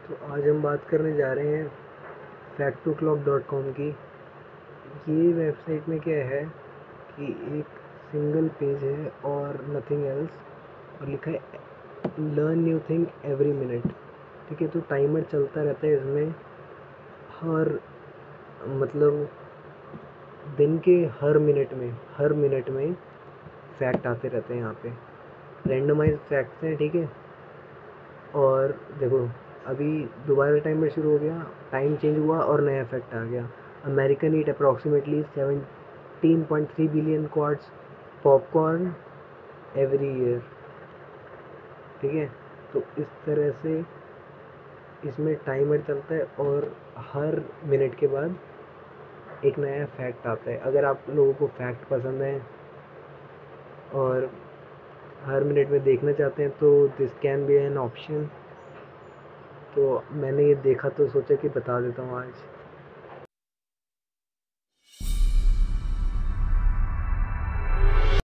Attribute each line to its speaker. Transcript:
Speaker 1: तो आज हम बात करने जा रहे हैं factoclock.com की। ये वेबसाइट में क्या है कि एक सिंगल पेज है और नथिंग एल्स, और लिखा है learn new thing every minute. ठीक है, तो टाइमर चलता रहता है इसमें। हर मतलब दिन के हर मिनट में फैक्ट आते रहते हैं यहाँ पे। रैंडमाइज फैक्ट्स हैं, ठीक है। और देखो, अभी दोबारा टाइमर शुरू हो गया, टाइम चेंज हुआ और नया इफेक्ट आ गया। American eat approximately 17.3 billion quarts popcorn every year. ठीक है, तो इस तरह से इसमें टाइमर चलता है और हर मिनट के बाद एक नया फैक्ट आता है। अगर आप लोगों को फैक्ट पसंद है और हर मिनट में देखना चाहते हैं तो this can be an option. तो मैंने ये देखा तो सोचा कि बता देता हूँ आज।